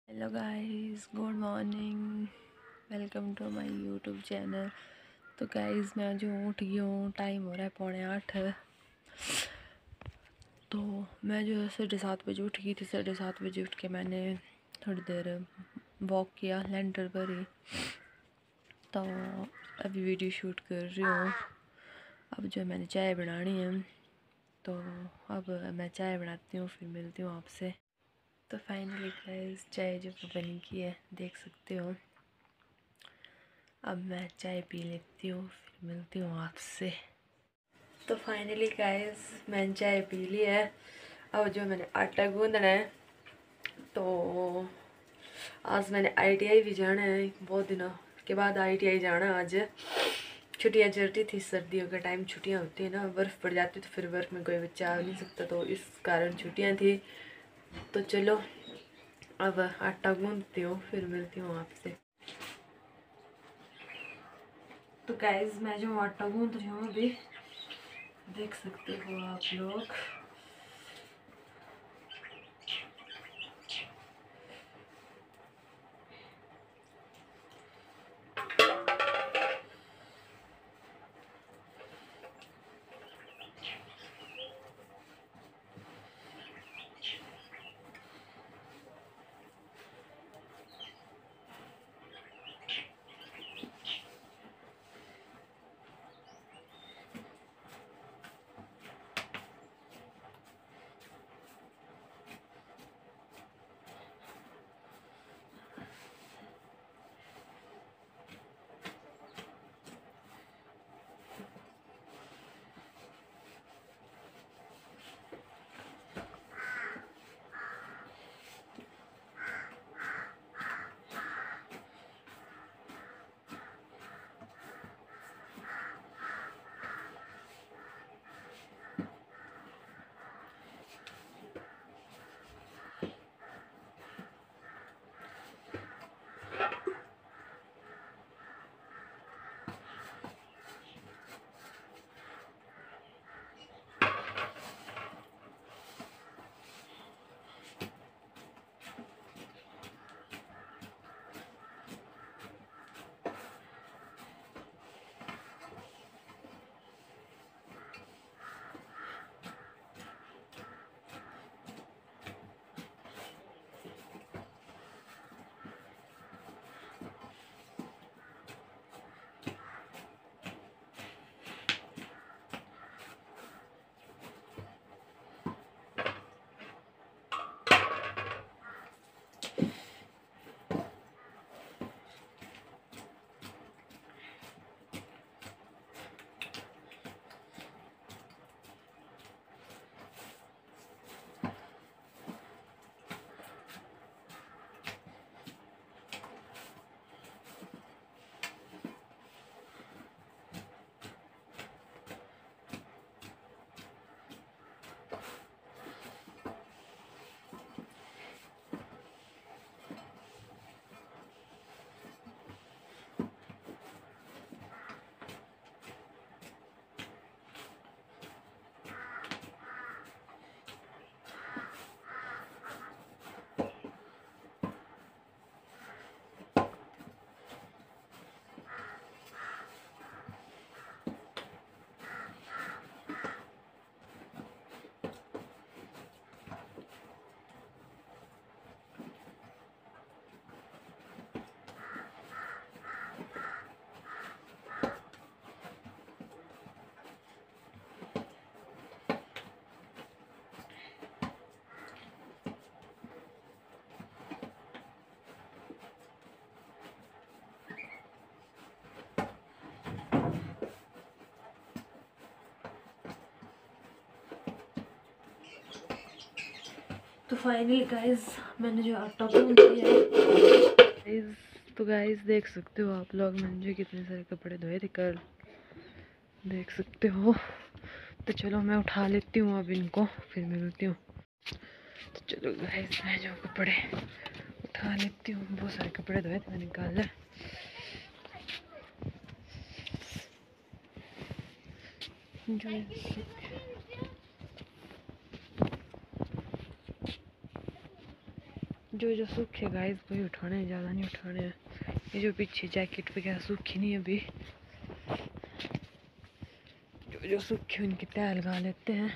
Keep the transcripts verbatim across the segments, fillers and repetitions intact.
Hello guys, good morning. Welcome to my YouTube channel. तो guys मैं जो उठ गई हूँ, टाइम हो रहा है पौने आठ। तो मैं जो है साढ़े सात बजे उठ गई थी। साढ़े सात बजे उठ के मैंने थोड़ी देर वॉक किया लेंटर पर ही। तो अभी वीडियो शूट कर रही हूँ। अब जो मैंने चाय बनानी है, तो अब मैं चाय बनाती हूँ, फिर मिलती हूँ आपसे। तो फाइनली गाइस चाय जो बन गई है, देख सकते हो। अब मैं चाय पी लेती हूँ, फिर मिलती हूँ आपसे। तो फाइनली गाइस मैंने चाय पी ली है। अब जो मैंने आटा गूंदना है, तो आज मैंने आईटीआई भी जाना है। बहुत दिनों के बाद आईटीआई जाना है आज। छुट्टियाँ चल रही थी, सर्दियों का टाइम छुट्टियाँ होती है ना, बर्फ़ पड़ जाती तो फिर वर्क में कोई बच्चा आ नहीं सकता, तो इस कारण छुट्टियाँ थी। तो चलो अब आटा गूंदती हूँ, फिर मिलती हूँ आपसे। तो गाइस मैं जो आटा गूंद रही हूँ अभी, देख सकते हो आप लोग। तो फाइनली गाइस मैंने जो आटा गूंद लिया है। तो गाइस देख सकते हो आप लोग, मैंने जो कितने सारे कपड़े धोए थे कल, देख सकते हो। तो चलो मैं उठा लेती हूँ अब इनको, फिर मिलती हूँ। तो चलो गाइस मैं जो कपड़े उठा लेती हूँ, बहुत सारे कपड़े धोए थे मैंने कल। जो जो जो सूखे गाइस वही उठाने हैं, ज़्यादा नहीं उठाने हैं। ये जो पीछे जैकेट वगैरह सूखी नहीं अभी, जो जो सूखे उनकी तह लगा लेते हैं।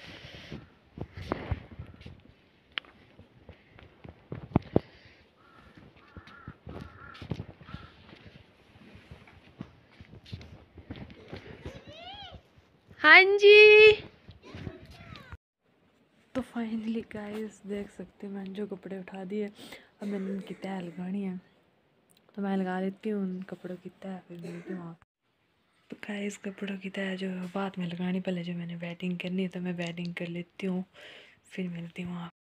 हाँ जी। तो फाइनली गाइस देख सकते हैं मैंने जो कपड़े उठा दिए, अब मैंने उनकी तह लगानी है, तो मैं लगा लेती हूँ उन कपड़ों की तह, फिर मिलती हूँ आप। तो गाइस कपड़ों की तह जो बाद में लगानी, पहले जो मैंने वेडिंग करनी है तो मैं वेडिंग कर लेती हूँ, फिर मिलती हूँ आप।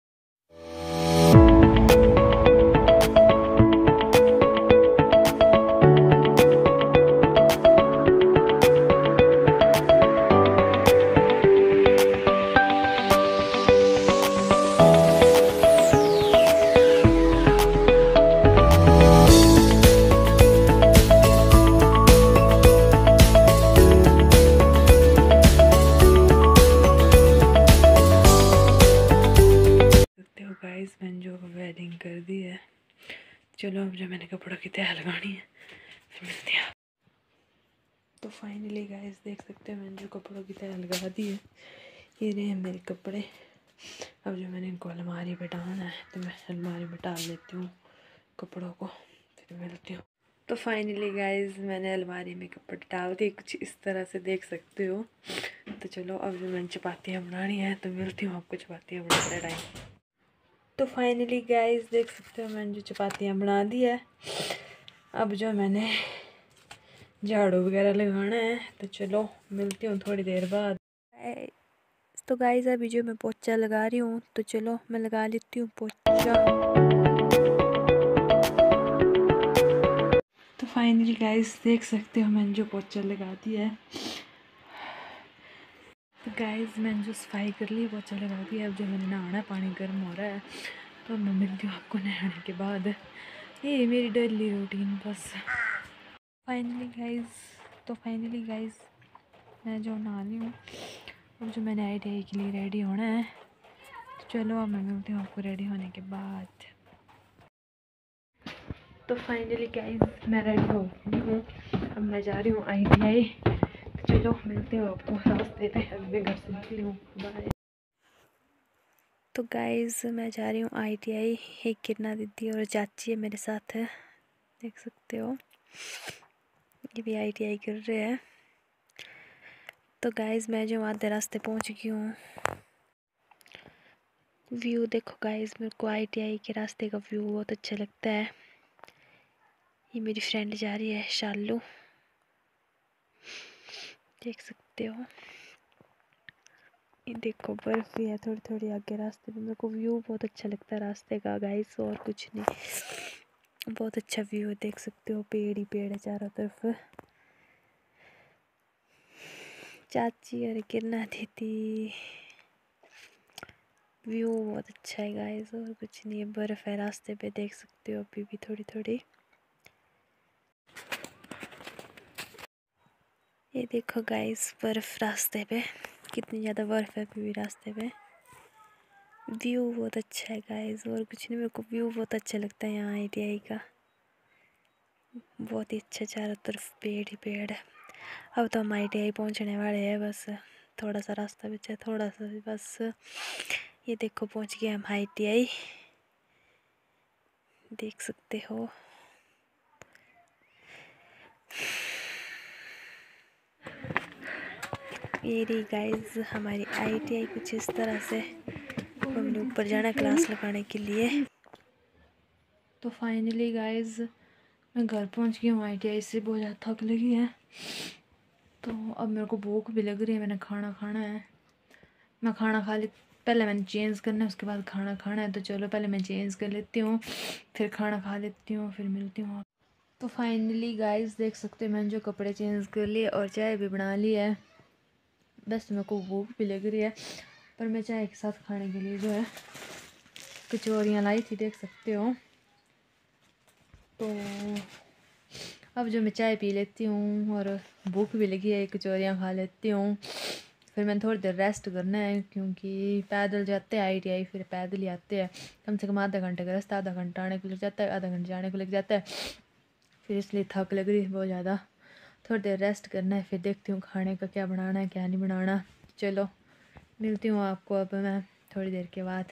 गाइस मैंने जो वेडिंग कर दी है, चलो अब जो मैंने कपड़ों की तह लगानी है फिर मिलते हैं। तो फाइनली गाइस देख सकते हैं मैंने जो कपड़ों की तह लगा दी है, ये रहे मेरे कपड़े। अब जो मैंने इनको अलमारी पे डालना है तो मैं अलमारी में डाल लेती हूँ कपड़ों को, फिर मिलती हूँ। तो फाइनली गाइस मैंने अलमारी में कपड़े डाल दिए, कुछ इस तरह से देख सकते हो। तो चलो अब जो मैंने चपातियाँ बनानी है तो मिलती हूँ आपको चपातियाँ बनाते टाइम। तो फाइनली गाइस देख सकते हो मैंने जो चपातियाँ बना दी है, अब जो मैंने झाड़ू वगैरह लगाना है तो चलो मिलती हूँ थोड़ी देर बाद। तो गाइस अभी जो मैं पोछा लगा रही हूँ तो चलो मैं लगा लेती हूँ पोछा। तो फाइनली गाइस देख सकते हो मैंने जो पोछा लगा दिया है। तो गाइस मैंने जो सफाई कर ली, पोछा लगा दिया। अब जो मैंने नहाना, पानी गर्म हो रहा है तो मैं मिलती हूँ आपको नहाने के बाद। ये मेरी डेली रूटीन बस। फाइनली गाइस तो फाइनली गाइस मैं जो नहा ली हूँ, अब जो मैंने आई टी आई के लिए रेडी होना है तो चलो अब मैं मिलती हूँ आपको रेडी होने के बाद। तो फाइनली गाइस मैं रेडी हो गई हूँ, अब मैं जा रही हूँ आई टी आई, तो चलो मिलते हो आपको रास्ते पे। अभी मैं घर से निकली हूँ, बाय। तो गाइस मैं जा रही हूँ आई टी आई, एक किरना दीदी और चाची है मेरे साथ है, देख सकते हो ये भी आई टी आई कर रहे हैं। तो गाइस मैं जो आधे रास्ते पहुँच गई हूँ। व्यू देखो गाइस, मेरे को आई टी आई के रास्ते का व्यू बहुत अच्छा लगता है। ये मेरी फ्रेंड जा रही है शालू, देख सकते हो। ये देखो बर्फ भी है थोड़ी थोड़ी आगे रास्ते में। मेरे को व्यू बहुत अच्छा लगता है रास्ते का गाइस, और कुछ नहीं। बहुत अच्छा व्यू है, देख सकते हो पेड़ ही पेड़ है चारों तरफ। चाची और किरना दीदी, व्यू बहुत अच्छा है गाइस, और कुछ नहीं है। बर्फ है रास्ते पे, देख सकते हो अभी भी थोड़ी थोड़ी। ये देखो गाइस बर्फ रास्ते पे, कितनी ज़्यादा बर्फ है अभी भी रास्ते पे। व्यू बहुत अच्छा है गाइस, और कुछ नहीं। मेरे को व्यू बहुत अच्छा लगता है यहाँ आई टी आई का, बहुत ही अच्छा। चारों तरफ पेड़ ही पेड़ है। अब तो हम आई टी आई पहुँचने वाले हैं, बस थोड़ा सा रास्ता बचा है, थोड़ा सा बस। ये देखो पहुँच गए हम आई टी आई, देख सकते हो। ये रही गाइस हमारी आई टी आई कुछ इस तरह से। हमने ऊपर जाना क्लास लगाने के लिए। तो फाइनली गाइस मैं घर पहुंच गई हूँ आई टी आई से, बहुत ज़्यादा थक लगी है। तो अब मेरे को भूख भी लग रही है, मैंने खाना खाना है। मैं खाना खा ले, पहले मैंने चेंज करना है उसके बाद खाना खाना है। तो चलो पहले मैं चेंज कर लेती हूँ, फिर खाना खा लेती हूँ, फिर मिलती हूँ। तो फाइनली गाइस देख सकते हैं मैंने जो कपड़े चेंज कर लिए और चाय भी बना ली है। बस मेरे को भूख भी लग रही है, पर मैं चाय के साथ खाने के लिए जो है कचौरियाँ लाई थी, देख सकते हो। तो अब जो मैं चाय पी लेती हूँ और भूख भी लगी है, कचौरियाँ खा लेती हूँ, फिर मैंने थोड़ी देर रेस्ट करना है क्योंकि पैदल जाते हैं आई टी आई, फिर पैदल ही आते हैं। कम से कम आधा घंटे का रास्ता, आधा घंटा आने को लग जाता है, आधा घंटे जाने को लग जाता है। फिर इसलिए थक लग रही है बहुत ज़्यादा। थोड़ी देर रेस्ट करना है, फिर देखती हूँ खाने का क्या बनाना है क्या नहीं बनाना। चलो मिलती हूँ आपको अब मैं थोड़ी देर के बाद।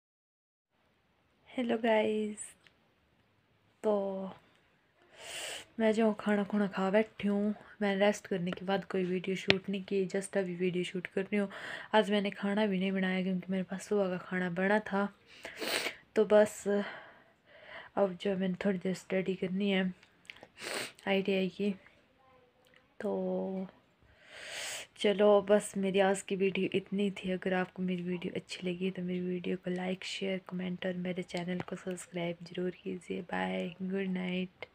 हेलो गाइस, तो मैं जो खाना खुना खा बैठी हूँ। मैंने रेस्ट करने के बाद कोई वीडियो शूट नहीं की, जस्ट अभी वीडियो शूट कर रही हूँ। आज मैंने खाना भी नहीं बनाया क्योंकि मेरे पास सुबह का खाना बना था। तो बस अब जो मैंने थोड़ी देर स्टडी करनी है आई टी आई की। तो चलो बस मेरी आज की वीडियो इतनी थी। अगर आपको मेरी वीडियो अच्छी लगी तो मेरी वीडियो को लाइक शेयर कमेंट और मेरे चैनल को सब्सक्राइब ज़रूर कीजिए। Bye, good night.